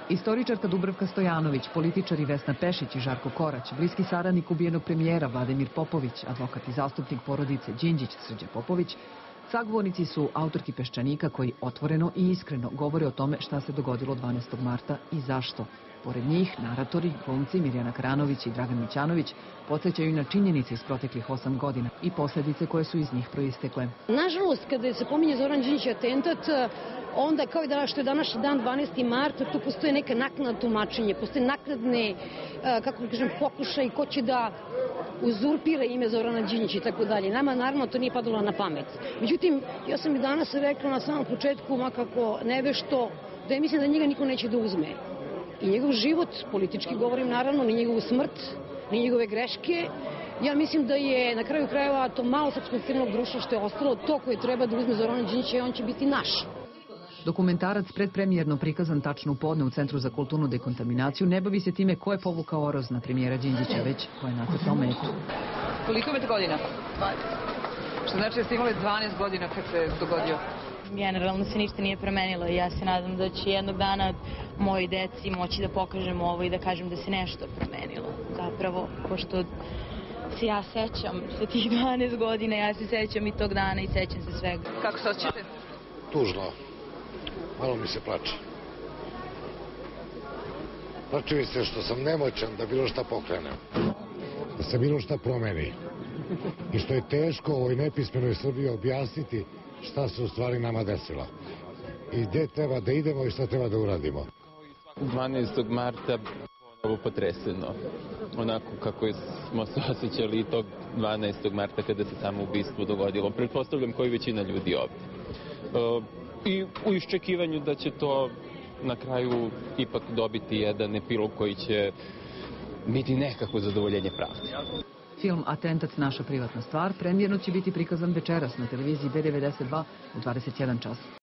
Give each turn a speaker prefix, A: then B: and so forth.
A: Istoričarka Dubravka Stojanović, političari Vesna Pešić i Žarko Korać, bliski saradnik ubijenog premijera Vladimir Popović, advokat i zastupnik porodice Đinđić Srđan Popović, sagovornici su autorki Peščanika koji otvoreno i iskreno govore o tome šta se dogodilo 12. marta i zašto. Pored njih, naratori, glumci Mirjana Kranović i Dragan Mićanović podsjećaju na činjenice iz proteklih 8 godina i posljedice koje su iz njih proistekle.
B: Nažalost, kada se pominje Zoran Đinđić atentat, onda kao i što je današnji dan 12. mart, tu postoje neka naknadna tumačenje, postoje naknadne, kako kažem, pokušaj ko će da uzurpira ime Zorana Đinđića i tako dalje. Nama naravno to nije padalo na pamet. Međutim, ja sam i danas rekla na samom početku, makako nevešto, da ja mislim da njega niko neće da uzme. I njegov život, politički govorim naravno, ni njegovu smrt, ni njegove greške. Ja mislim da je na kraju krajeva to malo srpskog civilnog društva što je ostalo to koje treba da uzme Zorana Đinđića i on će biti naš.
A: Dokumentarac predpremijerno prikazan tačno u podne u Centru za kulturnu dekontaminaciju ne bavi se time ko je povukao oroz na premijera Đinđića, već ko je nacrtao metu.
C: Koliko imate godina? 20. Što znači da ste imali 12 godina kad se dogodio?
D: Generalno se ništa nije promenilo i ja se nadam da će jednog dana moji deci moći da pokažem ovo i da kažem da se nešto promenilo. Zapravo, pošto se ja sećam sa tih 12 godina, ja se sećam i tog dana i sećam se svega.
C: Kako se osjećate?
E: Tužno. Malo mi se plače. Plače mi se što sam nemoćan da bilo šta pokrenem. Da se bilo šta promeni. I što je teško ovoj nepismenoj Srbiji objasniti šta se u stvari nama desilo. I gde treba da idemo i šta treba da uradimo.
F: 12. marta ovo potreseno. Onako kako smo se osjećali i tog 12. marta kada se samo ubistvo dogodilo. Pretpostavljam koji većina ljudi ovdje. I u iščekivanju da će to na kraju ipak dobiti jedan epilog koji će biti nekako zadovoljenje pravde.
A: Film Atentat, naša privatna stvar premijerno će biti prikazan večeras na televiziji B92 u 21 čas.